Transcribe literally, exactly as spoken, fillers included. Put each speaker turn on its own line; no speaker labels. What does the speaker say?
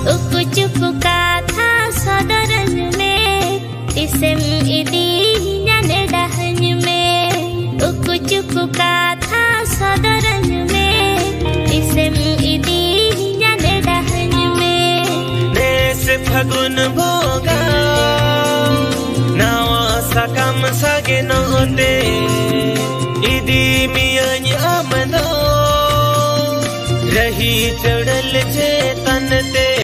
उकु चुकु काथा southern में तिसेम इदी जाने डहन में उकु चुकु काथा सदरन में तिसेम इदी जाने डहन में
नेस फगुन भोगा नावा sakam sage note इदी मियन अमनो रही चढ़ल जे तन ते।